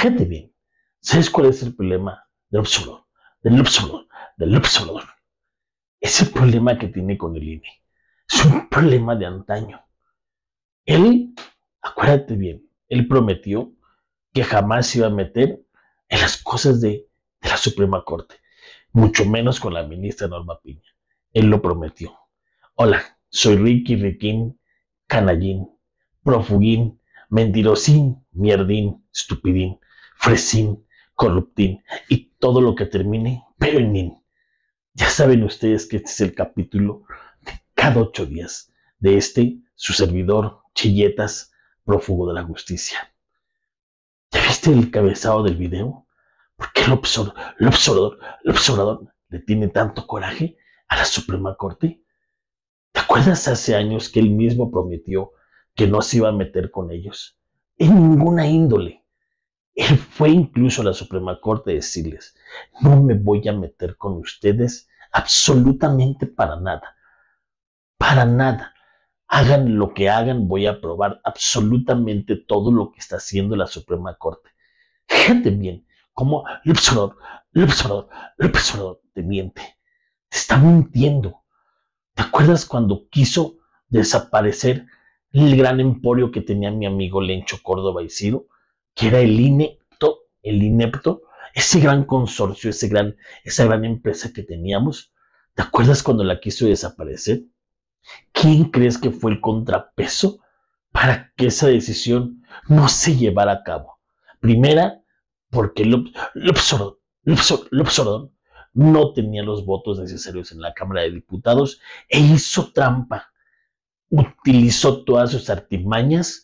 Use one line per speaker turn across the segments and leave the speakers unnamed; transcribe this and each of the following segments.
Fíjate bien, ¿sabes cuál es el problema del observador? Del observador. Es el problema que tiene con el INE. Es un problema de antaño. Él, acuérdate bien, él prometió que jamás se iba a meter en las cosas de la Suprema Corte, mucho menos con la ministra Norma Piña. Él lo prometió. Hola, soy Ricky Riquín, canallín, profugín, mentirosín, mierdín, estupidín, fresín, corruptín y todo lo que termine, pero en ín. Ya saben ustedes que este es el capítulo de cada 8 días de su servidor, Chilletas, prófugo de la justicia. ¿Ya viste el cabezado del video? ¿Por qué el observador le tiene tanto coraje a la Suprema Corte? ¿Te acuerdas hace años que él mismo prometió que no se iba a meter con ellos? En ninguna índole. Él fue incluso a la Suprema Corte a decirles, no me voy a meter con ustedes absolutamente para nada. Para nada. Hagan lo que hagan, voy a aprobar absolutamente todo lo que está haciendo la Suprema Corte. Fíjate bien cómo el observador te miente. Te está mintiendo. ¿Te acuerdas cuando quiso desaparecer el gran emporio que tenía mi amigo Lencho Córdoba y Ciro? Que era el inepto, ese gran consorcio, esa gran empresa que teníamos. ¿Te acuerdas cuando la quiso desaparecer? ¿Quién crees que fue el contrapeso para que esa decisión no se llevara a cabo? Primera, porque el observador no tenía los votos necesarios en la Cámara de Diputados e hizo trampa. Utilizó todas sus artimañas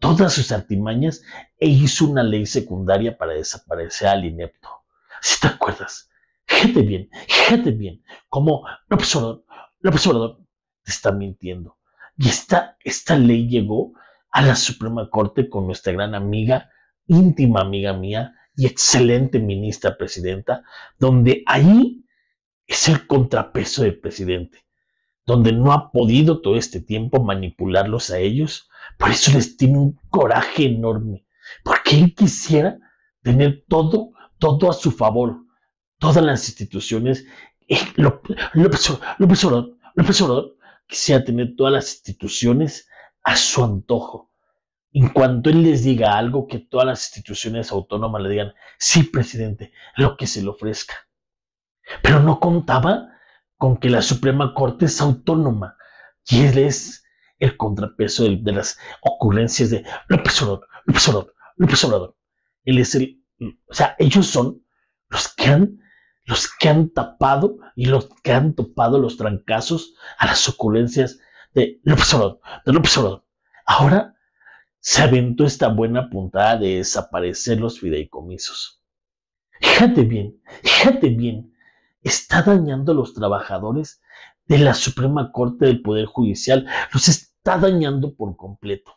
e hizo una ley secundaria para desaparecer al inepto. ¿Sí te acuerdas? Fíjate bien cómo el observador te está mintiendo. Y esta ley llegó a la Suprema Corte con nuestra gran amiga, íntima amiga mía y excelente ministra presidenta, donde ahí es el contrapeso del presidente, donde no ha podido todo este tiempo manipularlos a ellos. Por eso les tiene un coraje enorme, porque él quisiera tener todo a su favor, todas las instituciones. López Obrador quisiera tener todas las instituciones a su antojo. En cuanto él les diga algo, que todas las instituciones autónomas le digan, sí, presidente, lo que se le ofrezca. Pero no contaba con que la Suprema Corte es autónoma y él es el contrapeso de las ocurrencias de López Obrador. Él es ellos son los que han tapado y los que han topado los trancazos a las ocurrencias de López Obrador. Ahora se aventó esta buena puntada de desaparecer los fideicomisos. Fíjate bien, está dañando a los trabajadores de la Suprema Corte del Poder Judicial, los está dañando por completo.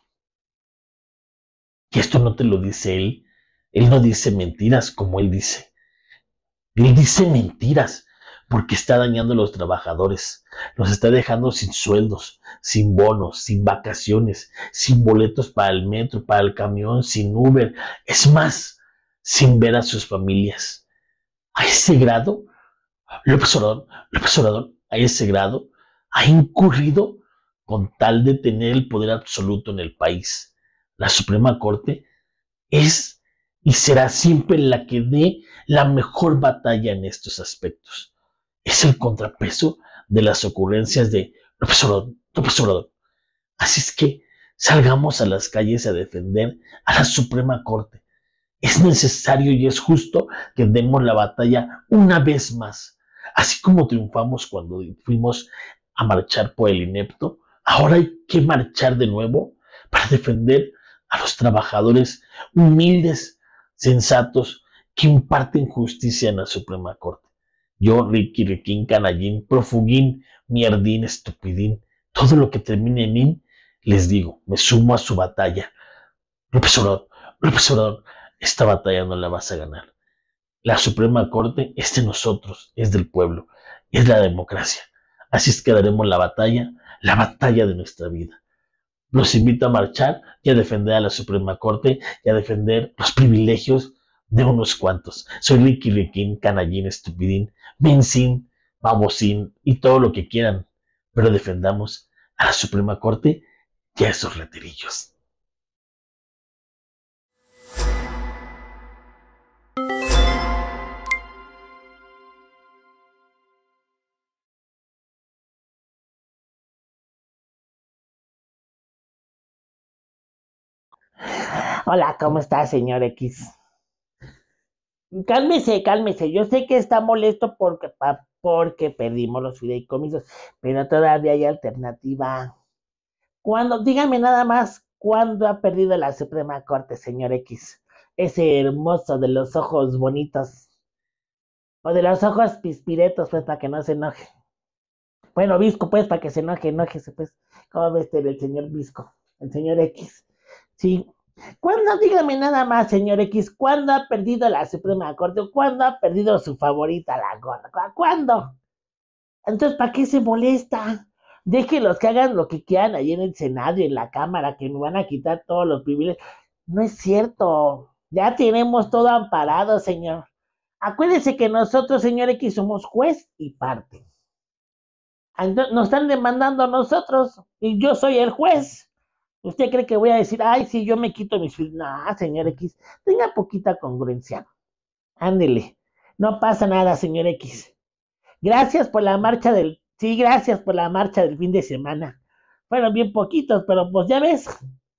Y esto no te lo dice él no dice mentiras como él dice. Él dice mentiras porque está dañando a los trabajadores, los está dejando sin sueldos, sin bonos, sin vacaciones, sin boletos para el metro, para el camión, sin Uber, es más, sin ver a sus familias. A ese grado, López Obrador, a ese grado, ha incurrido con tal de tener el poder absoluto en el país. La Suprema Corte es y será siempre la que dé la mejor batalla en estos aspectos. Es el contrapeso de las ocurrencias de López Obrador. Así es que salgamos a las calles a defender a la Suprema Corte. Es necesario y es justo que demos la batalla una vez más. Así como triunfamos cuando fuimos a marchar por el inepto, ahora hay que marchar de nuevo para defender a los trabajadores humildes, sensatos, que imparten justicia en la Suprema Corte. Yo, Ricky Riquín, canallín, profugín, mierdín, estupidín, todo lo que termine en in, les digo, me sumo a su batalla. López Obrador, esta batalla no la vas a ganar. La Suprema Corte es de nosotros, es del pueblo, es la democracia. Así es que daremos la batalla de nuestra vida. Los invito a marchar y a defender a la Suprema Corte y a defender los privilegios de unos cuantos. Soy Ricky Riquín, Canallín, Estupidín, Mencín, Babosín y todo lo que quieran, pero defendamos a la Suprema Corte y a esos raterillos.
Hola, ¿cómo está, señor X? Cálmese, cálmese. Yo sé que está molesto porque perdimos los fideicomisos, pero todavía hay alternativa. Dígame nada más, ¿cuándo ha perdido la Suprema Corte, señor X? Ese hermoso de los ojos bonitos, o de los ojos pispiretos, pues, para que no se enoje. Bueno, Visco, pues, para que se enoje, enójese, pues. ¿Cómo ves el señor Visco? El señor X. Sí. ¿Cuándo, dígame nada más, señor X, cuándo ha perdido la Suprema Corte? ¿Cuándo ha perdido su favorita, la gorda? ¿Cuándo? Entonces, ¿para qué se molesta? Déjenlos que hagan lo que quieran ahí en el Senado y en la Cámara, que me van a quitar todos los privilegios. No es cierto. Ya tenemos todo amparado, señor. Acuérdese que nosotros, señor X, somos juez y parte. Entonces, nos están demandando a nosotros y yo soy el juez. ¿Usted cree que voy a decir, ay, sí, yo me quito mis... No, señor X, tenga poquita congruencia. Ándele. No pasa nada, señor X. Gracias por la marcha del... Sí, gracias por la marcha del fin de semana. Fueron bien poquitos, pero pues ya ves.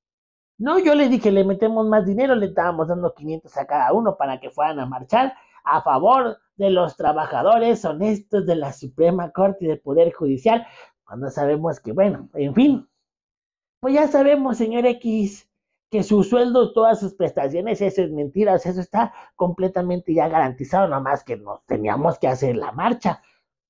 No, yo le dije, le metemos más dinero, le estábamos dando 500 a cada uno para que fueran a marchar a favor de los trabajadores honestos de la Suprema Corte y del Poder Judicial, cuando sabemos que, bueno, en fin, pues ya sabemos, señor X, que su sueldo, todas sus prestaciones, eso es mentira, o sea, eso está completamente ya garantizado, nomás que nos teníamos que hacer la marcha.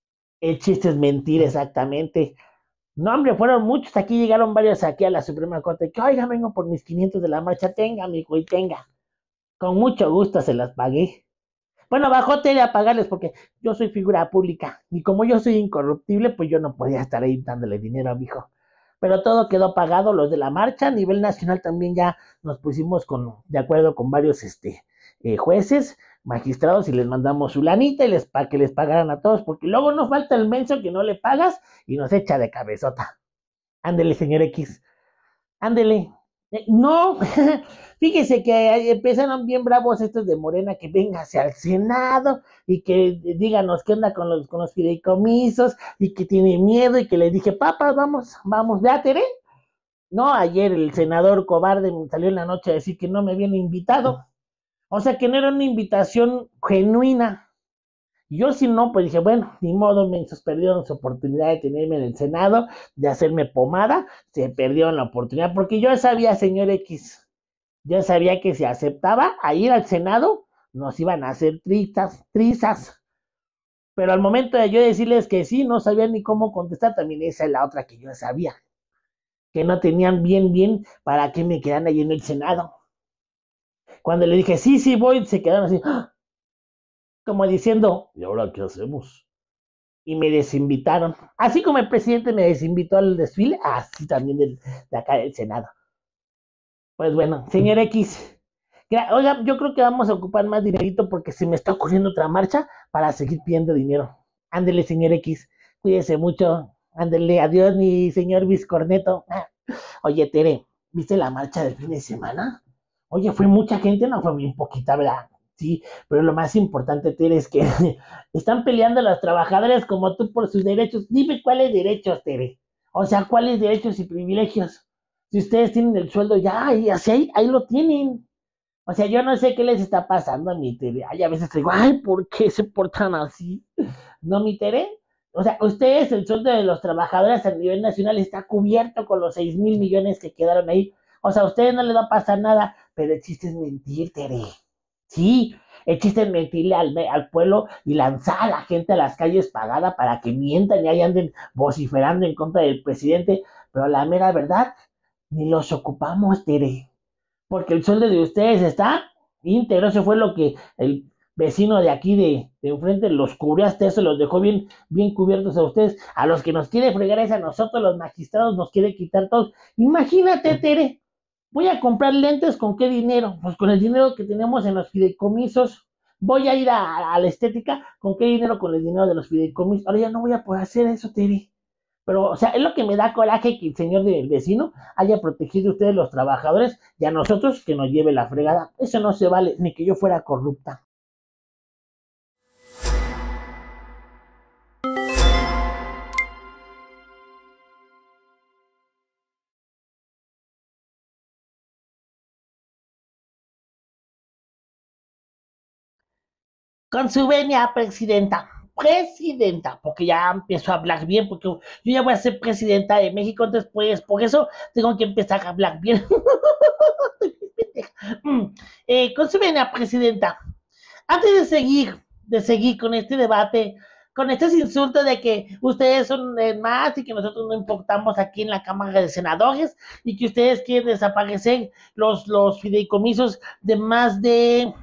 El chiste es mentir exactamente. No, hombre, fueron muchos, aquí llegaron varios aquí a la Suprema Corte, que oiga, vengo por mis 500 de la marcha, tenga, amigo, y tenga. Con mucho gusto se las pagué. Bueno, bajó tele a pagarles porque yo soy figura pública y como yo soy incorruptible, pues yo no podía estar ahí dándole dinero a mi hijo. Pero todo quedó pagado, los de la marcha, a nivel nacional también ya nos pusimos de acuerdo con varios jueces, magistrados y les mandamos su lanita y para que les pagaran a todos, porque luego nos falta el menso que no le pagas y nos echa de cabezota. Ándele, señor X, ándele. No, fíjese que empezaron bien bravos estos de Morena que véngase al Senado y que díganos qué onda con los fideicomisos y que tiene miedo y que le dije, papas, vamos, ya, Tere. No, ayer el senador cobarde me salió en la noche a decir que no me habían invitado. O sea que no era una invitación genuina. Yo si no, pues dije, bueno, ni modo, me perdieron su oportunidad de tenerme en el Senado, de hacerme pomada, se perdieron la oportunidad, porque yo sabía, señor X, yo sabía que si aceptaba a ir al Senado, nos iban a hacer trizas, pero al momento de yo decirles que sí, no sabían ni cómo contestar, también esa es la otra que yo sabía, que no tenían bien para que me quedaran ahí en el Senado. Cuando le dije, sí, sí, voy, se quedaron así, como diciendo,
¿Y ahora qué hacemos?
y me desinvitaron. Así como el presidente me desinvitó al desfile, así también de acá del Senado. Pues bueno, señor X, oiga, yo creo que vamos a ocupar más dinerito porque se me está ocurriendo otra marcha para seguir pidiendo dinero. Ándele, señor X, cuídese mucho. Ándele, adiós, mi señor Vizcorneto. Oye, Tere, ¿viste la marcha del fin de semana? Oye, fue mucha gente, no fue bien poquita, ¿verdad? Sí, pero lo más importante, Tere, es que están peleando los trabajadores como tú por sus derechos. Dime cuáles derechos, Tere. O sea, cuáles derechos y privilegios. Si ustedes tienen el sueldo ya, y así ahí lo tienen. O sea, yo no sé qué les está pasando a mi Tere. Ay, a veces digo, ay, ¿por qué se portan así? ¿No, mi Tere? O sea, ustedes, el sueldo de los trabajadores a nivel nacional está cubierto con los 6,000 millones que quedaron ahí. O sea, a ustedes no les va a pasar nada, pero el chiste es mentir, Tere. Sí, el chiste es mentirle al pueblo y lanzar a la gente a las calles pagada para que mientan y ahí anden vociferando en contra del presidente. Pero la mera verdad, ni los ocupamos, Tere. Porque el sueldo de ustedes está íntegro. Eso fue lo que el vecino de aquí de enfrente los cubrió hasta eso, los dejó bien cubiertos a ustedes. A los que nos quiere fregar es a nosotros, los magistrados, nos quiere quitar todos. Imagínate, Tere. Voy a comprar lentes, ¿con qué dinero? Pues con el dinero que tenemos en los fideicomisos. Voy a ir a la estética, ¿con qué dinero? Con el dinero de los fideicomisos. Ahora ya no voy a poder hacer eso, Terry. Pero, o sea, es lo que me da coraje que el señor del vecino haya protegido a ustedes los trabajadores y a nosotros que nos lleve la fregada. Eso no se vale, ni que yo fuera corrupta. Con su venia, presidenta. Presidenta, porque ya empiezo a hablar bien, porque yo ya voy a ser presidenta de México, entonces pues por eso tengo que empezar a hablar bien. Con su venia, presidenta. Antes de seguir con este debate, con estos insultos de que ustedes son más y que nosotros no importamos aquí en la Cámara de Senadores y que ustedes quieren desaparecer los fideicomisos de más de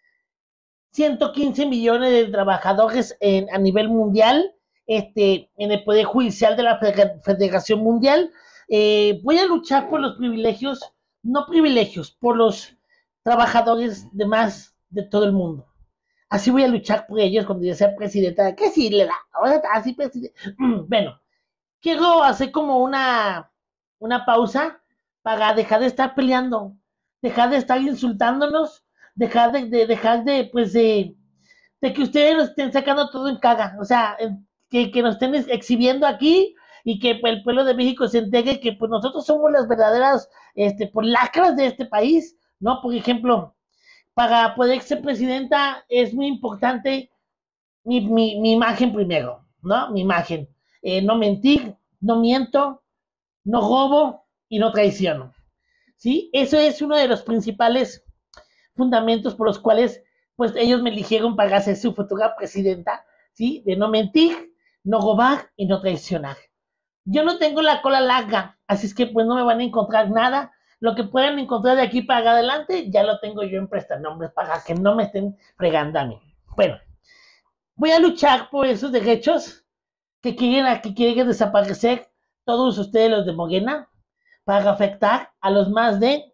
115 millones de trabajadores a nivel mundial, en el Poder Judicial de la Federación Mundial. Voy a luchar por los privilegios, no privilegios, por los trabajadores de más de todo el mundo. Así voy a luchar por ellos cuando yo sea presidenta. ¿Qué sí le da? Así presidente. Bueno, quiero hacer como una pausa para dejar de estar peleando, dejar de estar insultándonos, dejar de, pues, de que ustedes nos estén sacando todo en caga. O sea, que nos estén exhibiendo aquí y que pues, el pueblo de México se entere que pues nosotros somos las verdaderas pues, lacras de este país, ¿no? Por ejemplo, para poder ser presidenta es muy importante mi imagen primero, ¿no? Mi imagen. No mentir, no miento, no robo y no traiciono. ¿Sí? Eso es uno de los principales fundamentos por los cuales pues ellos me eligieron para ser su futura presidenta, ¿sí? De no mentir, no robar y no traicionar. Yo no tengo la cola larga, así es que pues no me van a encontrar nada. Lo que puedan encontrar de aquí para adelante, ya lo tengo yo en prestanombres para que no me estén fregando a mí. Bueno, voy a luchar por esos derechos que quieren desaparecer todos ustedes los de Morena para afectar a los más de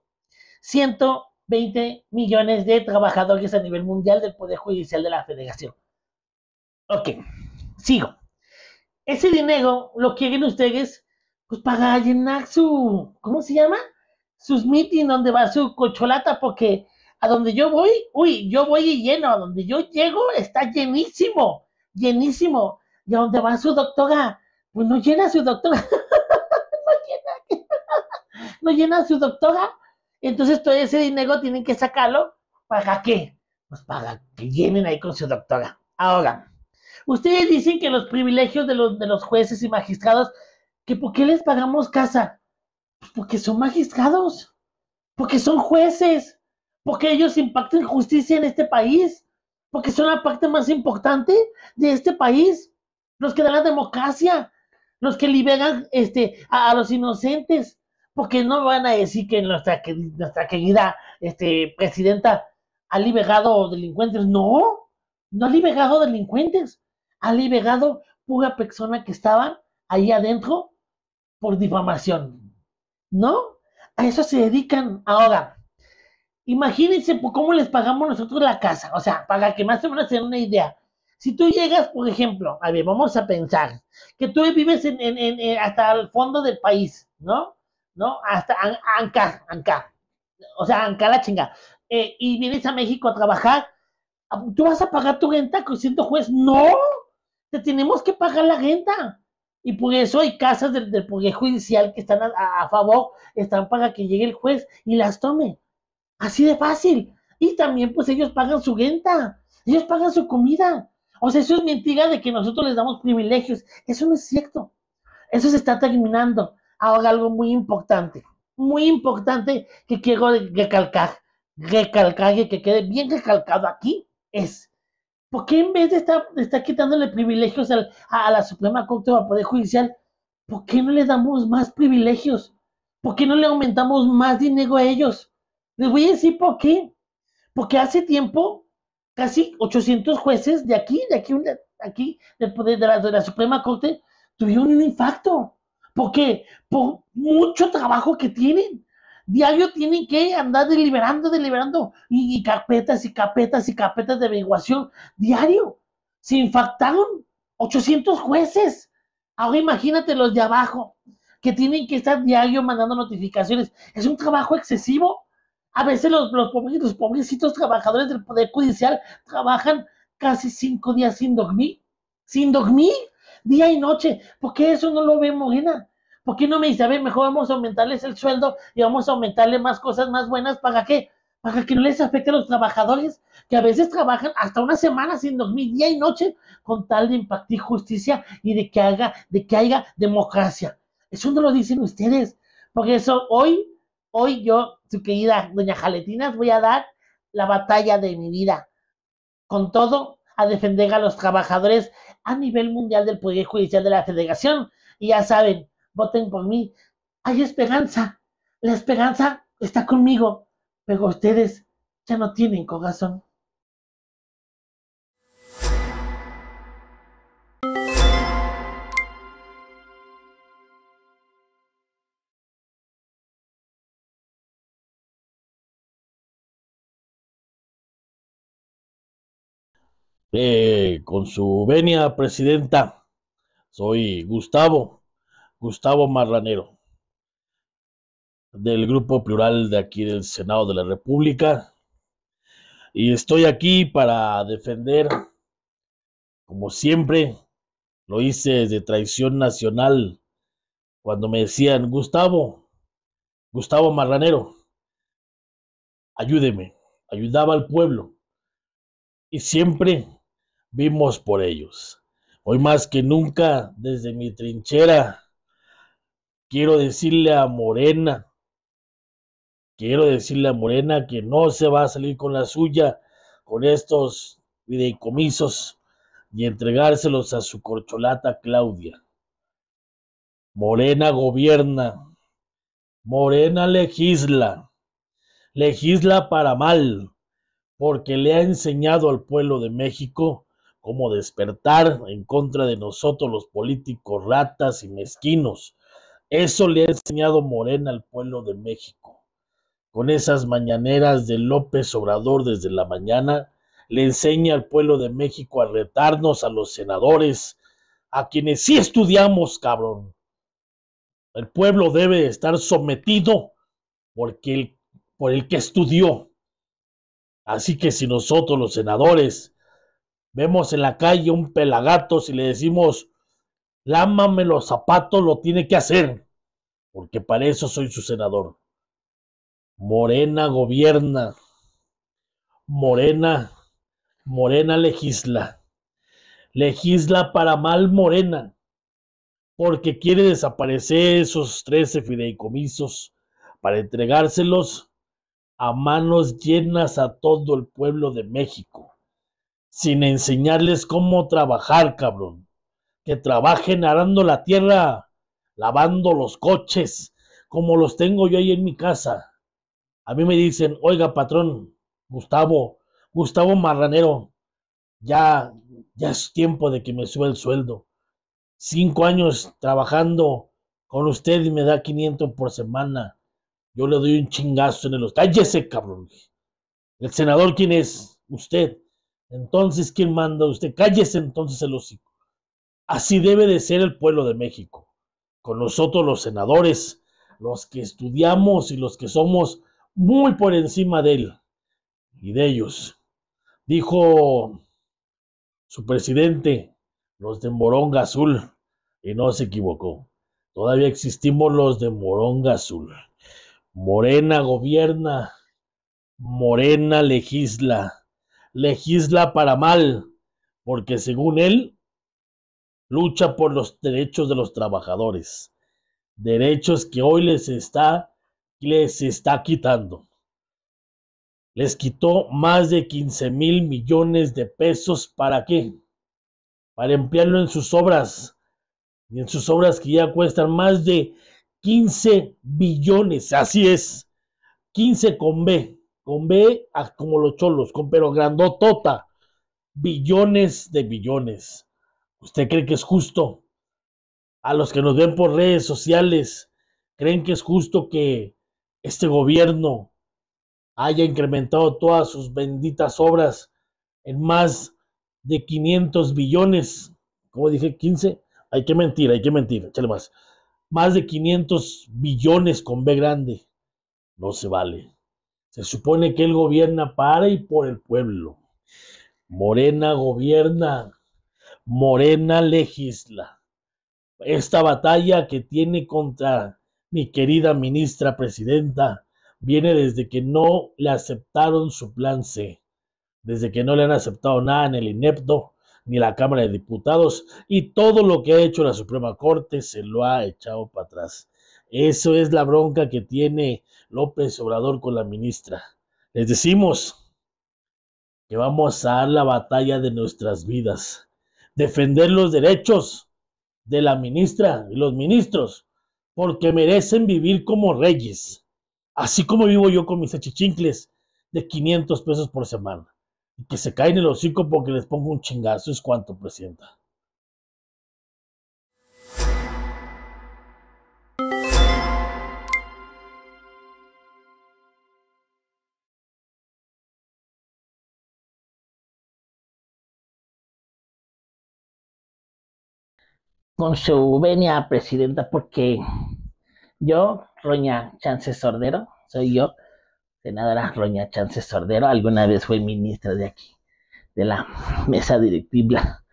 120 millones de trabajadores a nivel mundial del Poder Judicial de la Federación. Ok, sigo. Ese dinero lo quieren ustedes pues para llenar su, ¿cómo se llama? Sus meetings donde va su cocholata, porque a donde yo voy, uy, yo voy y lleno, a donde yo llego está llenísimo, llenísimo. Y a donde va su doctora, pues no llena su doctora, no llena su doctora. Entonces todo ese dinero tienen que sacarlo. ¿Para qué? Pues para que llenen ahí con su doctora. Ahora, ustedes dicen que los privilegios de los jueces y magistrados, que ¿por qué les pagamos casa? Pues porque son magistrados, porque son jueces, porque ellos impactan justicia en este país, porque son la parte más importante de este país, los que dan la democracia, los que liberan a los inocentes, porque no van a decir que nuestra querida presidenta ha liberado delincuentes. No, no ha liberado delincuentes, ha liberado pura persona que estaba ahí adentro por difamación, ¿no? A eso se dedican ahora. Imagínense cómo les pagamos nosotros la casa, o sea, para que más o menos se den una idea. Si tú llegas, por ejemplo, a ver, vamos a pensar que tú vives hasta el fondo del país, ¿no? ¿No? Hasta Anca, o sea, Anca la chinga. Y vienes a México a trabajar, ¿tú vas a pagar tu renta siendo juez? No, te tenemos que pagar la renta. Y por eso hay casas del Poder Judicial que están a favor, están para que llegue el juez y las tome. Así de fácil. Y también pues ellos pagan su renta, ellos pagan su comida. O sea, eso es mentira de que nosotros les damos privilegios. Eso no es cierto. Eso se está terminando. Ahora algo muy importante que quiero recalcar y que quede bien recalcado aquí es, ¿por qué en vez de estar quitándole privilegios a la Suprema Corte o al Poder Judicial, ¿por qué no le damos más privilegios? ¿Por qué no le aumentamos más dinero a ellos? Les voy a decir por qué. Porque hace tiempo, casi 800 jueces aquí de la Suprema Corte, tuvieron un infarto. ¿Por qué? Por mucho trabajo que tienen. Diario tienen que andar deliberando, y carpetas y carpetas y carpetas de averiguación, diario. Se infectaron 800 jueces. Ahora imagínate los de abajo, que tienen que estar diario mandando notificaciones. Es un trabajo excesivo. A veces los pobrecitos trabajadores del Poder Judicial trabajan casi 5 días sin dormir, día y noche. ¿Por qué eso no lo ve Morena? ¿Por qué no me dice, a ver, mejor vamos a aumentarles el sueldo y vamos a aumentarle más cosas más buenas? ¿Para qué? Para que no les afecte a los trabajadores, que a veces trabajan hasta una semana sin dormir día y noche, con tal de impartir justicia y de que haya democracia. Eso no lo dicen ustedes. Por eso hoy yo, su querida doña Jaletinas, voy a dar la batalla de mi vida, con todo, a defender a los trabajadores a nivel mundial del Poder Judicial de la Federación. Y ya saben, voten por mí. Hay esperanza. La esperanza está conmigo, pero ustedes ya no tienen corazón.
Con su venia, presidenta, soy Gustavo Marranero, del Grupo Plural de aquí del Senado de la República, y estoy aquí para defender, como siempre, lo hice desde Traición Nacional, cuando me decían, Gustavo Marranero, ayúdeme, ayudaba al pueblo, y siempre vimos por ellos. Hoy más que nunca, desde mi trinchera, quiero decirle a Morena, que no se va a salir con la suya con estos fideicomisos y entregárselos a su corcholata Claudia. Morena gobierna, Morena legisla para mal, porque le ha enseñado al pueblo de México cómo despertar en contra de nosotros los políticos ratas y mezquinos. Eso le ha enseñado Morena al pueblo de México. Con esas mañaneras de López Obrador desde la mañana, le enseña al pueblo de México a retarnos a los senadores, a quienes sí estudiamos, cabrón. El pueblo debe estar sometido por el que estudió. Así que si nosotros los senadores vemos en la calle un pelagato, si le decimos, lámame los zapatos, lo tiene que hacer, porque para eso soy su senador. Morena gobierna, Morena, Morena legisla para mal Morena, porque quiere desaparecer esos 13 fideicomisos para entregárselos a manos llenas a todo el pueblo de México, sin enseñarles cómo trabajar, cabrón. Que trabajen arando la tierra, lavando los coches, como los tengo yo ahí en mi casa. A mí me dicen, oiga, patrón, Gustavo Marranero, ya, ya es tiempo de que me suba el sueldo. 5 años trabajando con usted y me da 500 por semana. Yo le doy un chingazo en el hocico. Cállese, cabrón. ¿El senador quién es? Usted. Entonces, ¿quién manda? Usted. Cállese entonces el hocico. Así debe de ser el pueblo de México. Con nosotros los senadores, los que estudiamos y los que somos muy por encima de él y de ellos. Dijo su presidente, los de Moronga Azul, y no se equivocó. Todavía existimos los de Moronga Azul. Morena gobierna, Morena legisla para mal, porque según él, lucha por los derechos de los trabajadores, derechos que hoy les está quitando. Les quitó más de 15,000 millones de pesos. ¿Para qué? Para emplearlo en sus obras, y en sus obras que ya cuestan más de 15 billones, así es, 15 con B como los cholos, pero grandotota, billones de billones. ¿Usted cree que es justo? A los que nos ven por redes sociales, ¿creen que es justo que este gobierno haya incrementado todas sus benditas obras en más de 500 billones, como dije, 15, hay que mentir, échale más. Más de 500 billones con B grande, no se vale. Se supone que él gobierna para y por el pueblo. Morena gobierna, Morena legisla. Esta batalla que tiene contra mi querida ministra presidenta viene desde que no le aceptaron su plan C, desde que no le han aceptado nada en el inepto ni la Cámara de Diputados, y todo lo que ha hecho la Suprema Corte se lo ha echado para atrás. Eso es la bronca que tiene López Obrador con la ministra. Les decimos que vamos a dar la batalla de nuestras vidas, defender los derechos de la ministra y los ministros, porque merecen vivir como reyes, así como vivo yo con mis achichincles de 500 pesos por semana, y que se caen el hocico porque les pongo un chingazo. ¿Es cuánto, presidenta?
Con su venia, presidenta, porque yo, Roña Chance Sordero, soy yo, senadora Roña Chance Sordero, alguna vez fui ministra de aquí, de la mesa directiva,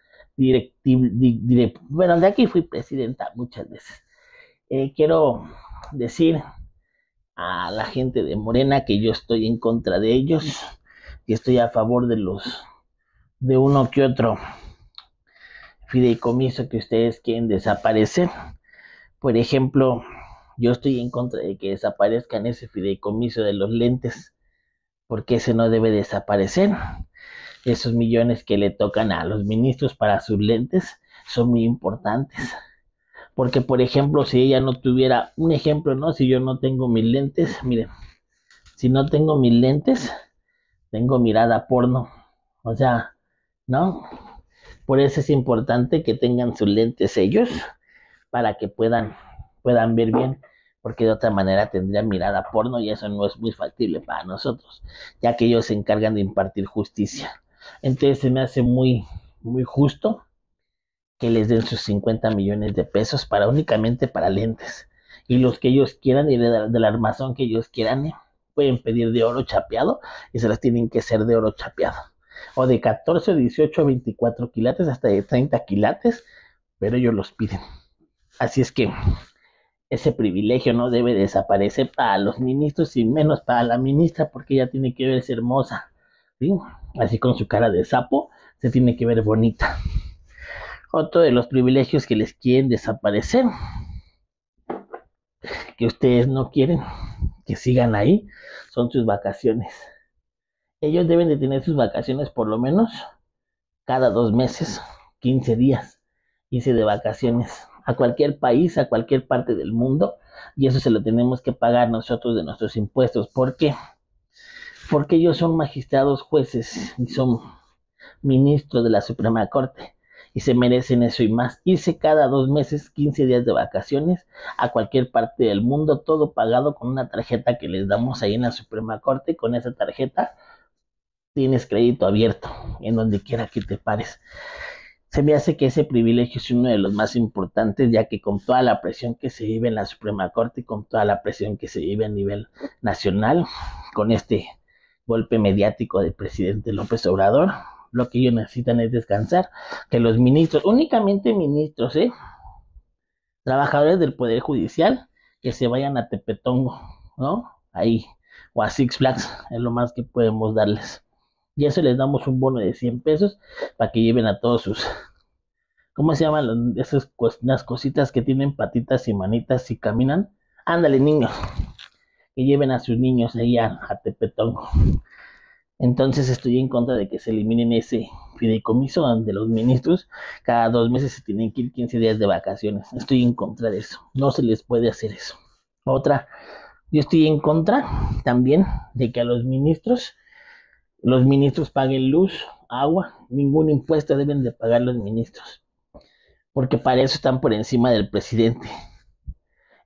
bueno, de aquí fui presidenta muchas veces. Quiero decir a la gente de Morena que yo estoy en contra de ellos, que estoy a favor de uno que otro fideicomiso que ustedes quieren desaparecer. Por ejemplo, yo estoy en contra de que desaparezcan ese fideicomiso de los lentes, porque ese no debe desaparecer. Esos millones que le tocan a los ministros para sus lentes son muy importantes. Porque, por ejemplo, si ella no tuviera, un ejemplo, ¿no? Si yo no tengo mis lentes, miren, si no tengo mis lentes, tengo mirada porno. O sea, ¿no? Por eso es importante que tengan sus lentes ellos, para que puedan ver bien, porque de otra manera tendrían mirada porno y eso no es muy factible para nosotros, ya que ellos se encargan de impartir justicia. Entonces se me hace muy, muy justo que les den sus 50 millones de pesos para únicamente para lentes. Y los que ellos quieran y del armazón que ellos quieran, pueden pedir de oro chapeado y se las tienen que hacer de oro chapeado. O de 14, 18, 24 quilates, hasta de 30 quilates, pero ellos los piden. Así es que ese privilegio no debe desaparecer para los ministros y menos para la ministra, porque ella tiene que verse hermosa, ¿sí? Así con su cara de sapo, se tiene que ver bonita. Otro de los privilegios que les quieren desaparecer, que ustedes no quieren que sigan ahí, son sus vacaciones. Ellos deben de tener sus vacaciones por lo menos cada 2 meses, 15 días, irse de vacaciones a cualquier país, a cualquier parte del mundo, y eso se lo tenemos que pagar nosotros de nuestros impuestos. ¿Por qué? Porque ellos son magistrados, jueces y son ministros de la Suprema Corte y se merecen eso y más. Irse cada 2 meses, 15 días de vacaciones a cualquier parte del mundo, todo pagado con una tarjeta que les damos ahí en la Suprema Corte. Con esa tarjeta tienes crédito abierto en donde quiera que te pares. Se me hace que ese privilegio es uno de los más importantes, ya que con toda la presión que se vive en la Suprema Corte, con toda la presión que se vive a nivel nacional, con este golpe mediático del presidente López Obrador, lo que ellos necesitan es descansar, que los ministros, únicamente ministros, trabajadores del Poder Judicial, que se vayan a Tepetongo, ¿no? Ahí, o a Six Flags, es lo más que podemos darles. Y eso les damos un bono de 100 pesos para que lleven a todos sus, ¿cómo se llaman? Esas unas cositas que tienen patitas y manitas y caminan. Ándale, niños, que lleven a sus niños ahí a Tepetongo. Entonces estoy en contra de que se eliminen ese fideicomiso donde los ministros cada 2 meses se tienen que ir 15 días de vacaciones. Estoy en contra de eso. No se les puede hacer eso. Otra, yo estoy en contra también de que a los ministros paguen luz, agua, ningún impuesto deben de pagar los ministros, porque para eso están por encima del presidente.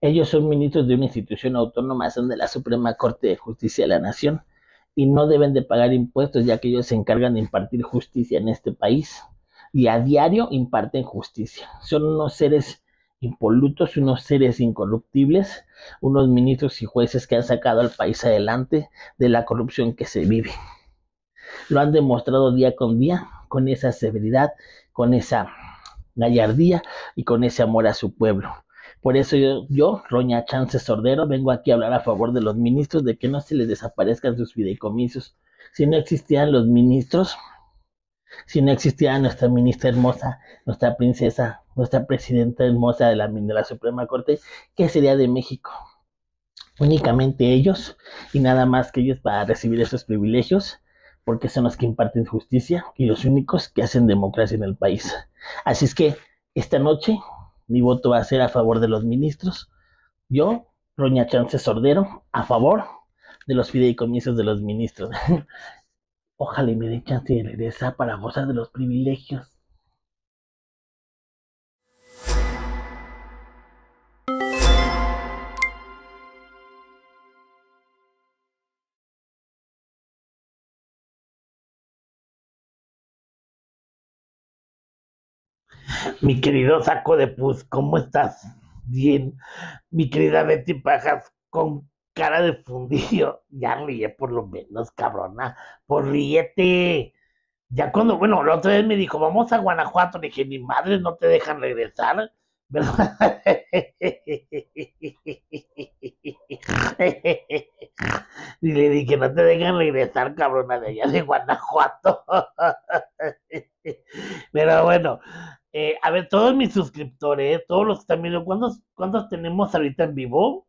Ellos son ministros de una institución autónoma, son de la Suprema Corte de Justicia de la Nación y no deben de pagar impuestos, ya que ellos se encargan de impartir justicia en este país y a diario imparten justicia. Son unos seres impolutos, unos seres incorruptibles, unos ministros y jueces que han sacado al país adelante de la corrupción que se vive. Lo han demostrado día con día, con esa severidad, con esa gallardía y con ese amor a su pueblo. Por eso Roña Chance Sordero, vengo aquí a hablar a favor de los ministros, de que no se les desaparezcan sus fideicomisos. Si no existían los ministros, si no existía nuestra ministra hermosa, nuestra princesa, nuestra presidenta hermosa de la Suprema Corte, ¿qué sería de México? Únicamente ellos y nada más que ellos para recibir esos privilegios, porque son los que imparten justicia y los únicos que hacen democracia en el país. Así es que esta noche mi voto va a ser a favor de los ministros. Yo, Roña Chance Sordero, a favor de los fideicomisos de los ministros. Ojalá y me den chance de regresar para gozar de los privilegios. Mi querido saco de pus, ¿cómo estás? Bien. Mi querida Betty Pajas, con cara de fundillo. Ya ríe por lo menos, cabrona. Por ríete. Ya cuando, bueno, la otra vez me dijo, vamos a Guanajuato. Le dije, ni madre, no te dejan regresar. ¿Verdad? Y le dije, no te dejan regresar, cabrona, de allá de Guanajuato. Pero bueno, a ver, todos mis suscriptores, todos los que están viendo, ¿cuántos tenemos ahorita en vivo?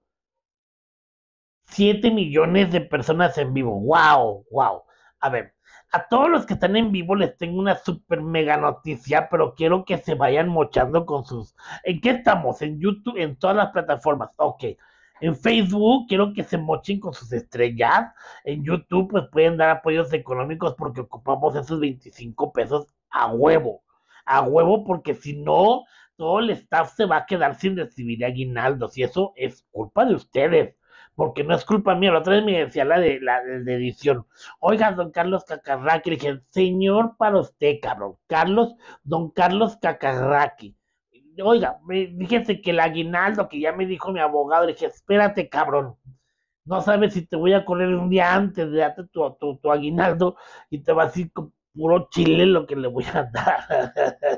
7 millones de personas en vivo. ¡Wow! ¡Wow! A ver, a todos los que están en vivo les tengo una super mega noticia, pero quiero que se vayan mochando con sus... ¿En qué estamos? En YouTube, en todas las plataformas. Ok. En Facebook quiero que se mochen con sus estrellas. En YouTube pues pueden dar apoyos económicos porque ocupamos esos 25 pesos a huevo. A huevo porque si no, todo el staff se va a quedar sin recibir aguinaldos y eso es culpa de ustedes. Porque no es culpa mía, la otra vez me decía la de edición, oiga, don Carlos Cacarraqui, le dije, señor para usted, cabrón, don Carlos Cacarraqui, oiga, fíjese que el aguinaldo que ya me dijo mi abogado, le dije, espérate, cabrón, no sabes si te voy a correr un día antes de darte tu aguinaldo y te vas a ir con puro chile lo que le voy a dar.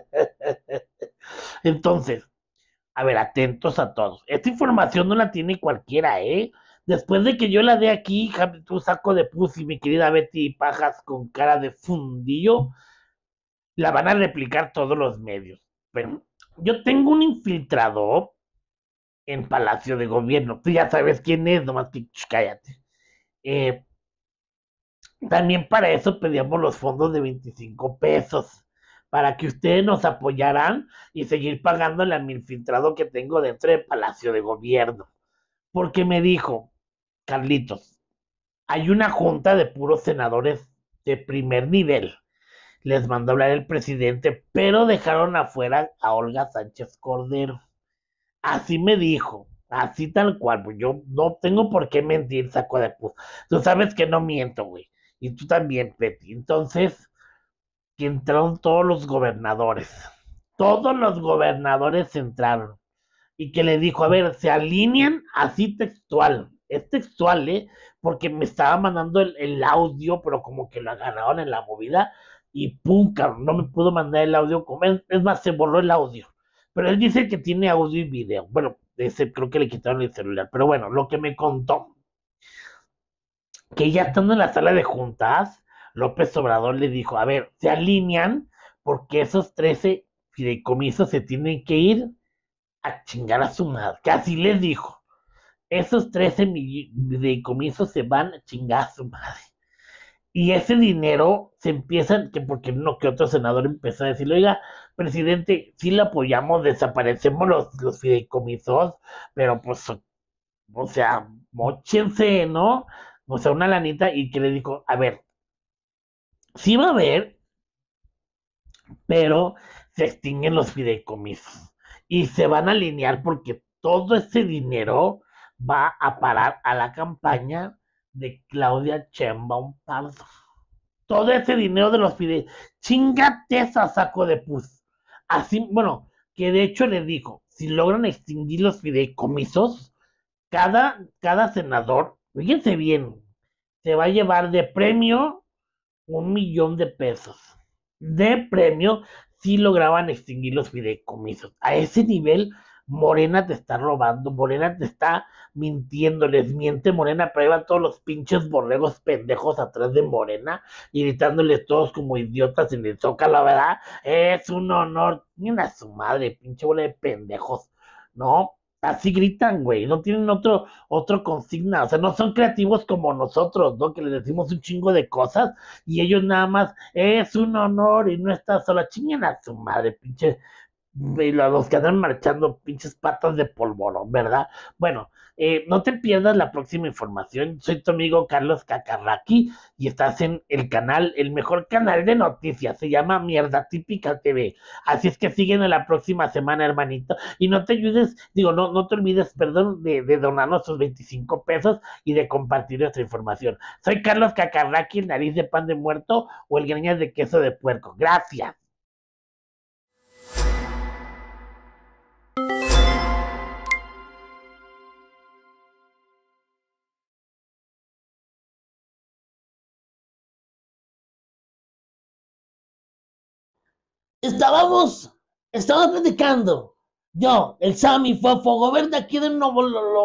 Entonces, a ver, atentos a todos. Esta información no la tiene cualquiera, ¿eh? Después de que yo la dé aquí, tu saco de pus y mi querida Betty Pajas con cara de fundillo, la van a replicar todos los medios. Pero yo tengo un infiltrador en Palacio de Gobierno. Tú ya sabes quién es, nomás que cállate. Eh, También para eso pedíamos los fondos de 25 pesos, para que ustedes nos apoyaran y seguir pagándole a mi infiltrado que tengo dentro del Palacio de Gobierno. Porque me dijo, Carlitos, hay una junta de puros senadores de primer nivel. Les mandó hablar el presidente, pero dejaron afuera a Olga Sánchez Cordero. Así me dijo, así tal cual, pues yo no tengo por qué mentir, saco de pus. Tú sabes que no miento, güey. Y tú también, Betty. Entonces, que entraron todos los gobernadores. Todos los gobernadores entraron. Y que le dijo, a ver, se alinean así textual. Es textual, ¿eh? Porque me estaba mandando el audio, pero como que lo agarraron en la movida y pum, cabrón, no me pudo mandar el audio. Es más, se borró el audio. Pero él dice que tiene audio y video. Bueno, ese creo que le quitaron el celular. Pero bueno, lo que me contó, que ya estando en la sala de juntas, López Obrador le dijo, a ver, se alinean porque esos 13 fideicomisos se tienen que ir a chingar a su madre. Casi les dijo, esos 13 fideicomisos se van a chingar a su madre. Y ese dinero se empieza, que porque no, que otro senador empezó a decirle, oiga, presidente, sí le apoyamos, desaparecemos los fideicomisos, pero pues, o sea, mochense, ¿no? O sea, una lanita, y que le dijo, a ver, sí va a haber, pero se extinguen los fideicomisos y se van a alinear porque todo ese dinero va a parar a la campaña de Claudia Sheinbaum Pardo. Todo ese dinero de los fideicomisos. Chingate esa, saco de pus. Así, bueno, que de hecho le dijo, si logran extinguir los fideicomisos, cada senador, fíjense bien, se va a llevar de premio 1 millón de pesos. De premio si lograban extinguir los fideicomisos. A ese nivel, Morena te está robando, Morena te está mintiendo, les miente Morena, pero ahí van todos los pinches borregos pendejos atrás de Morena, y gritándoles todos como idiotas en el Zócalo, ¿verdad? Es un honor. Miren a su madre, pinche bola de pendejos, ¿no? Así gritan, güey, no tienen otro consigna, o sea, no son creativos como nosotros, ¿no? Que les decimos un chingo de cosas y ellos nada más, es un honor y no está sola, chinguen a su madre, pinche, y los que andan marchando, pinches patas de polvorón, ¿verdad? Bueno, no te pierdas la próxima información. Soy tu amigo Carlos Cacarraqui y estás en el canal, el mejor canal de noticias. Se llama Mierda Típica TV. Así es que síguenos la próxima semana, hermanito. Y no te ayudes, digo, no te olvides, perdón, de donarnos tus 25 pesos y de compartir nuestra información. Soy Carlos Cacarraqui, el nariz de pan de muerto o el greñas de queso de puerco. Gracias. Estábamos, estábamos platicando. Yo, el Sammy Fofo, gobierno aquí de Nuevo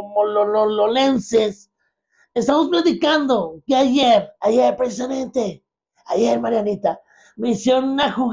Lolenses. Estamos platicando que ayer precisamente, ayer Marianita, me hicieron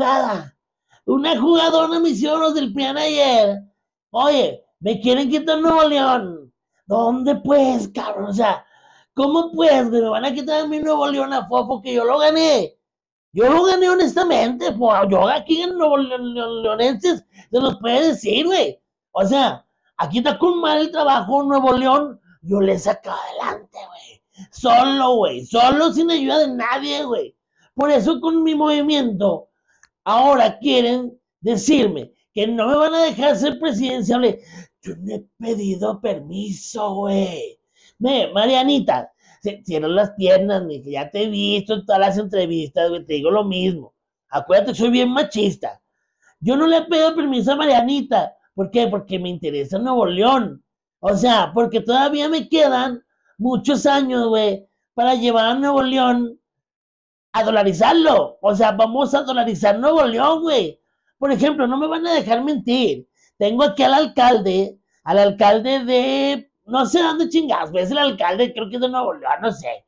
una jugadona me hicieron los del PRIAN ayer. Oye, me quieren quitar Nuevo León. ¿Dónde pues, cabrón? O sea, ¿cómo pues, güey? Me van a quitar mi Nuevo León a Fofo que yo lo gané. Yo lo gané honestamente, pues, yo aquí en Nuevo Leonenses se los puede decir, güey. O sea, aquí está con mal el trabajo en Nuevo León, yo le saco adelante, güey. Solo, güey, solo sin ayuda de nadie, güey. Por eso con mi movimiento, ahora quieren decirme que no me van a dejar ser presidenciable. Yo no he pedido permiso, güey. Marianita, cierran las piernas, que ya te he visto en todas las entrevistas, güey, te digo lo mismo. Acuérdate, soy bien machista. Yo no le pido permiso a Marianita. ¿Por qué? Porque me interesa Nuevo León. O sea, porque todavía me quedan muchos años, güey, para llevar a Nuevo León a dolarizarlo. O sea, vamos a dolarizar Nuevo León, güey. Por ejemplo, no me van a dejar mentir. Tengo aquí al alcalde de, no sé dónde chingados, güey, es el alcalde, creo que es de Nuevo León, no sé.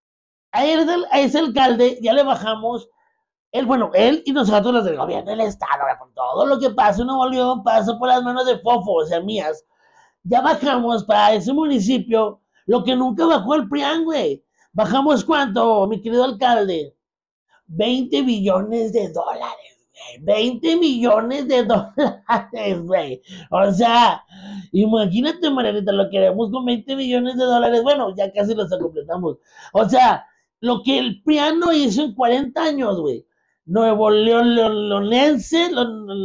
A ese alcalde ya le bajamos, él y nosotros los del gobierno del estado, güey, por todo lo que pasa en Nuevo León pasa por las manos de Fofo, o sea, mías. Ya bajamos para ese municipio lo que nunca bajó el PRIAN, güey. ¿Bajamos cuánto, mi querido alcalde? 20 billones de dólares, güey. 20 millones de dólares, güey. O sea, imagínate, Marianita, lo que haremos con 20 millones de dólares. Bueno, ya casi los completamos. O sea, lo que el piano hizo en 40 años, güey. Nuevo Leonenses,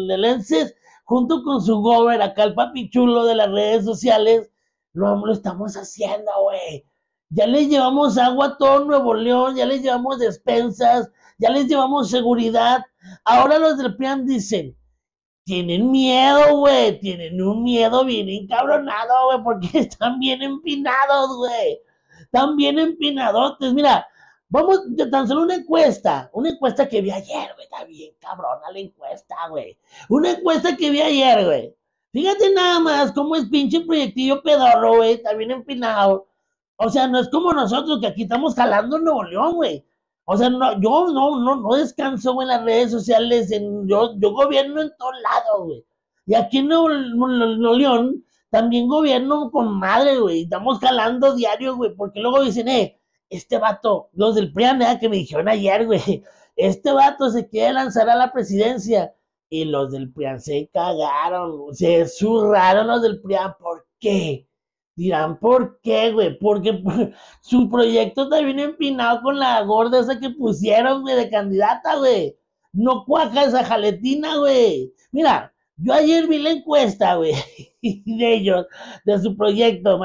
junto con su gober, acá el papi chulo de las redes sociales, lo estamos haciendo, güey. Ya les llevamos agua a todo Nuevo León, ya les llevamos despensas, ya les llevamos seguridad. Ahora los del PRIAN dicen, tienen miedo, güey, tienen un miedo bien encabronado, güey, porque están bien empinados, güey. Están bien empinadotes. Mira, vamos de tan solo una encuesta que vi ayer, güey, está bien cabrona la encuesta, güey. Una encuesta que vi ayer, güey. Fíjate nada más cómo es pinche proyectillo pedorro, güey, está bien empinado. O sea, no es como nosotros que aquí estamos jalando en Nuevo León, güey. O sea, no, yo no descanso, güey, en las redes sociales. Yo gobierno en todos lados, güey. Y aquí en Nuevo León también gobierno con madre, güey. Estamos jalando diario, güey. Porque luego dicen, este vato, los del PRIAN, que me dijeron ayer, güey. Este vato se quiere lanzar a la presidencia. Y los del PRIAN se cagaron, se zurraron los del PRIAN. ¿Por qué? Dirán, ¿por qué, güey? Porque su proyecto está bien empinado con la gorda esa que pusieron, güey, de candidata, güey. No cuaja esa jaletina, güey. Mira, Yo ayer vi la encuesta, güey, de ellos, de su proyecto,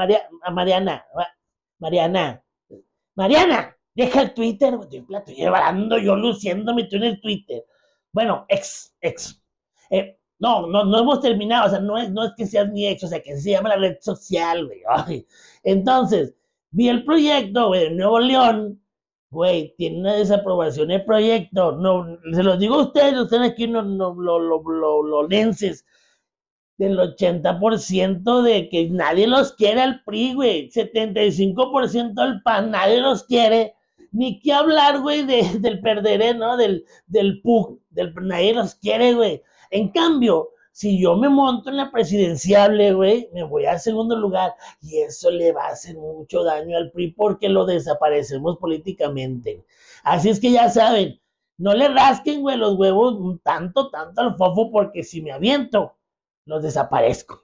Mariana, Mariana, deja el Twitter, güey, estoy llevando yo luciéndome tú en el Twitter. Bueno, ex. No hemos terminado, o sea, no es que seas mi ex, o sea, que se llama la red social, güey. Ay. Entonces, vi el proyecto, güey, de Nuevo León, güey, tiene una desaprobación el proyecto, no, se los digo a ustedes aquí lo lenses, del 80% de que nadie los quiere al PRI, güey, 75% al PAN, nadie los quiere, ni que hablar, güey, del perderé, ¿no? Del PUC, nadie los quiere, güey. En cambio, si yo me monto en la presidenciable, güey, me voy al segundo lugar y eso le va a hacer mucho daño al PRI porque lo desaparecemos políticamente. Así es que ya saben, no le rasquen, güey, los huevos tanto al fofo porque si me aviento, los desaparezco.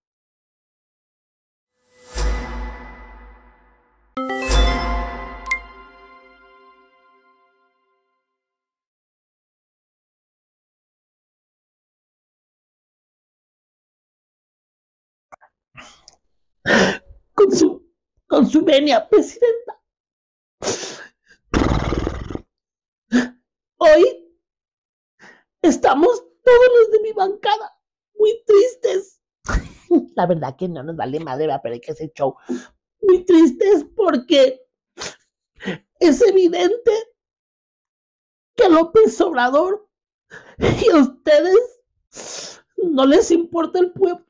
Con su venia, presidenta. Hoy estamos todos los de mi bancada muy tristes. La verdad que no nos vale madre, pero hay que hacer show. Muy tristes porque es evidente que López Obrador y a ustedes no les importa el pueblo,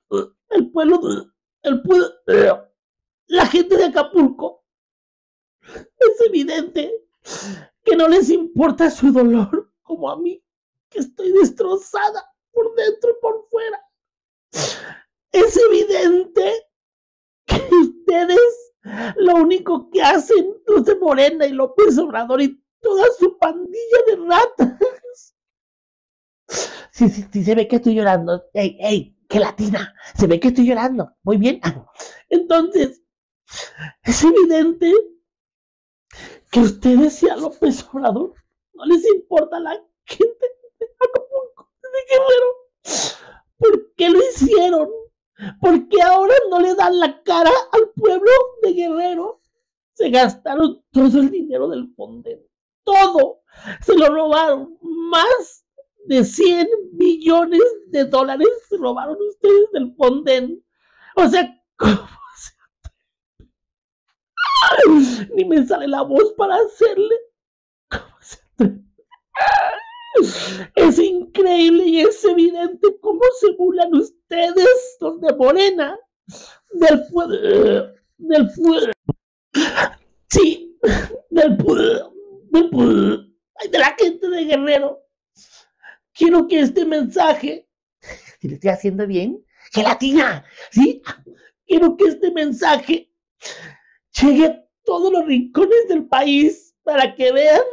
la gente de Acapulco. Es evidente que no les importa su dolor como a mí, que estoy destrozada por dentro y por fuera. Es evidente que ustedes lo único que hacen los de Morena y López Obrador y toda su pandilla de ratas. Sí, se ve que estoy llorando. Ey, qué latina. Se ve que estoy llorando. Muy bien. Entonces, es evidente que ustedes y a López Obrador no les importa la gente de Acapulco, de Guerrero. ¿Por qué lo hicieron? ¿Por qué ahora no le dan la cara al pueblo de Guerrero? Se gastaron todo el dinero del Fonden. Todo. Se lo robaron. Más de 100 millones de dólares se robaron ustedes del Fonden. O sea, ¿cómo se... Ni me sale la voz para hacerle. ¿Cómo se... Es increíble y es evidente cómo se burlan ustedes, los de Morena, del pueblo, sí, del pueblo, de la gente de Guerrero. Quiero que este mensaje, si lo estoy haciendo bien, gelatina, ¿sí? Quiero que este mensaje llegue a todos los rincones del país para que vean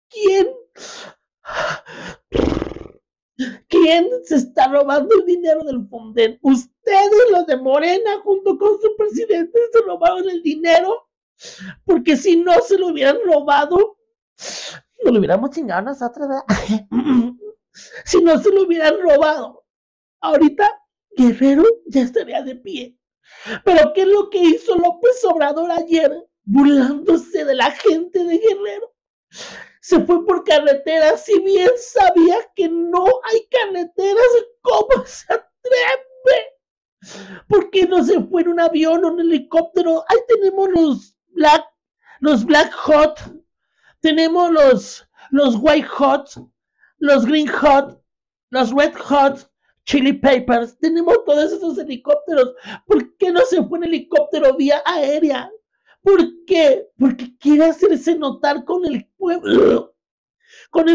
¿quién se está robando el dinero del Fonden? Ustedes, los de Morena, junto con su presidente, se robaron el dinero, porque si no se lo hubieran robado, no lo hubiéramos chingado nosotros, ¿verdad? Si no se lo hubieran robado, ahorita Guerrero ya estaría de pie. Pero ¿qué es lo que hizo López Obrador ayer? Burlándose de la gente de Guerrero. Se fue por carretera, si bien sabía que no hay carreteras, ¿cómo se atreve? ¿Por qué no se fue en un avión o en un helicóptero? Ahí tenemos los Black Hot, tenemos los White Hot, los Green Hot, los Red Hot, Chili Peppers, tenemos todos esos helicópteros. ¿Por qué no se fue en helicóptero vía aérea? ¿Por qué? Porque quiere hacerse notar con el pueblo, con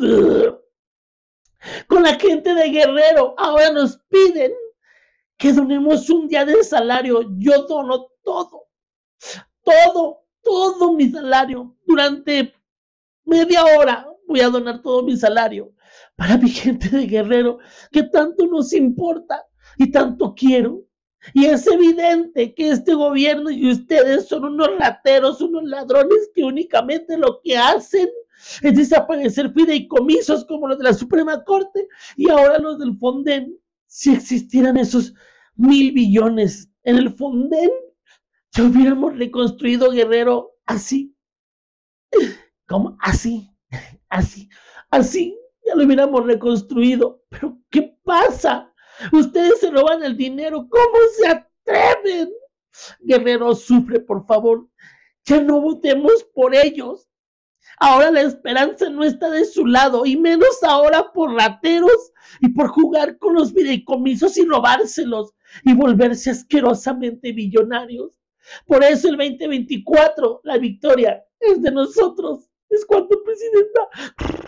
la gente de Guerrero. Ahora nos piden que donemos un día de salario. Yo dono todo mi salario. Durante media hora voy a donar todo mi salario para mi gente de Guerrero, que tanto nos importa y tanto quiero. Y es evidente que este gobierno y ustedes son unos rateros, unos ladrones que únicamente lo que hacen es desaparecer fideicomisos como los de la Suprema Corte y ahora los del Fonden.
Si existieran esos 1.000 billones en el Fonden, ya hubiéramos reconstruido Guerrero así. ¿Cómo? Así, así, así. Ya lo hubiéramos reconstruido. Pero, ¿qué pasa? Ustedes se roban el dinero. ¿Cómo se atreven? Guerrero sufre, por favor. Ya no votemos por ellos. Ahora la esperanza no está de su lado, y menos ahora por rateros y por jugar con los fideicomisos y robárselos y volverse asquerosamente billonarios. Por eso el 2024, la victoria es de nosotros. Es cuando, presidenta.